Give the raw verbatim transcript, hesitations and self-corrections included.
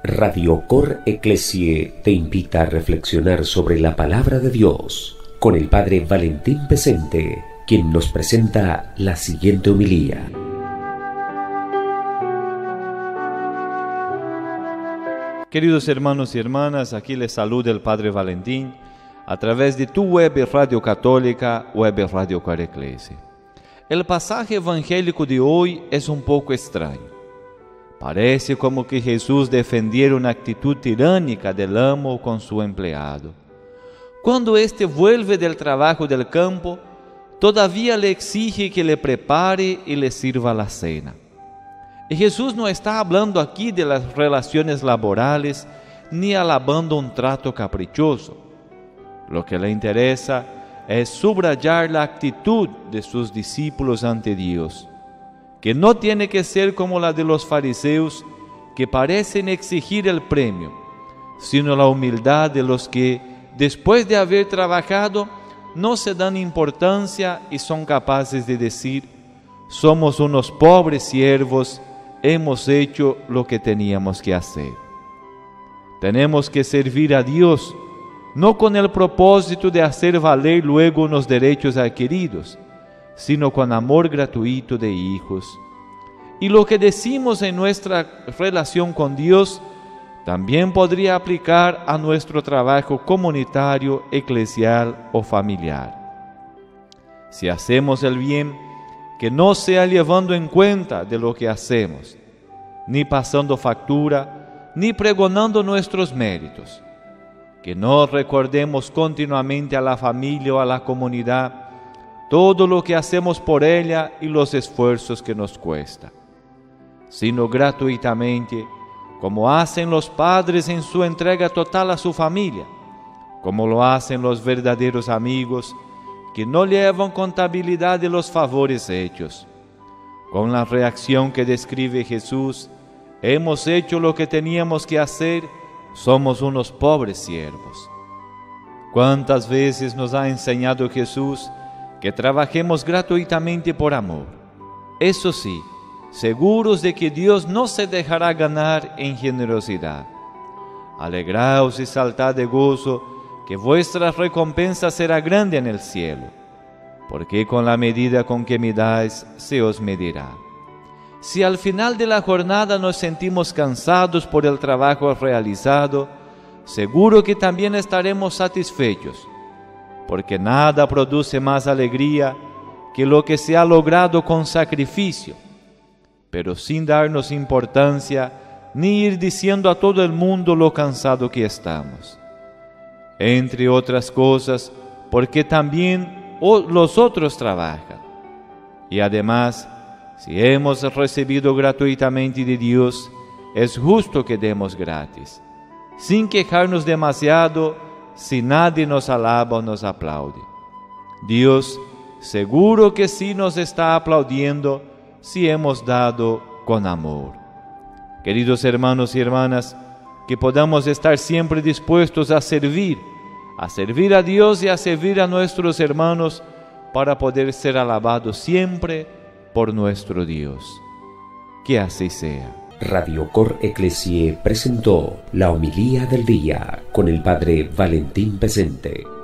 Radio Cor Ecclesiae te invita a reflexionar sobre la palabra de Dios con el Padre Valentín Pesente, quien nos presenta la siguiente homilía. Queridos hermanos y hermanas, aquí les saluda el Padre Valentín a través de tu web Radio Católica, web Radio Cor Ecclesiae. El pasaje evangélico de hoy es un poco extraño. Parece como que Jesús defendiera una actitud tiránica del amo con su empleado. Cuando éste vuelve del trabajo del campo, todavía le exige que le prepare y le sirva la cena. Y Jesús no está hablando aquí de las relaciones laborales ni alabando un trato caprichoso. Lo que le interesa es subrayar la actitud de sus discípulos ante Dios, que no tiene que ser como la de los fariseos, que parecen exigir el premio, sino la humildad de los que, después de haber trabajado, no se dan importancia y son capaces de decir: somos unos pobres siervos, hemos hecho lo que teníamos que hacer. Tenemos que servir a Dios, no con el propósito de hacer valer luego unos derechos adquiridos, sino con amor gratuito de hijos. Y lo que decimos en nuestra relación con Dios también podría aplicar a nuestro trabajo comunitario, eclesial o familiar. Si hacemos el bien, que no sea llevando en cuenta de lo que hacemos, ni pasando factura, ni pregonando nuestros méritos. Que no recordemos continuamente a la familia o a la comunidad todo lo que hacemos por ella y los esfuerzos que nos cuesta, sino gratuitamente, como hacen los padres en su entrega total a su familia, como lo hacen los verdaderos amigos que no llevan contabilidad de los favores hechos. Con la reacción que describe Jesús: hemos hecho lo que teníamos que hacer, somos unos pobres siervos. ¿Cuántas veces nos ha enseñado Jesús que trabajemos gratuitamente por amor? Eso sí, seguros de que Dios no se dejará ganar en generosidad. Alegraos y saltad de gozo, que vuestra recompensa será grande en el cielo, porque con la medida con que midáis, se os medirá. Si al final de la jornada nos sentimos cansados por el trabajo realizado, seguro que también estaremos satisfechos, porque nada produce más alegría que lo que se ha logrado con sacrificio, pero sin darnos importancia ni ir diciendo a todo el mundo lo cansado que estamos. Entre otras cosas, porque también los otros trabajan. Y además, si hemos recibido gratuitamente de Dios, es justo que demos gratis, sin quejarnos demasiado si nadie nos alaba o nos aplaude. Dios seguro que sí nos está aplaudiendo si hemos dado con amor. Queridos hermanos y hermanas, que podamos estar siempre dispuestos a servir, a servir a Dios y a servir a nuestros hermanos para poder ser alabados siempre por nuestro Dios. Que así sea. Radio Cor Ecclesiae presentó la homilía del día con el Padre Valentín Pesente.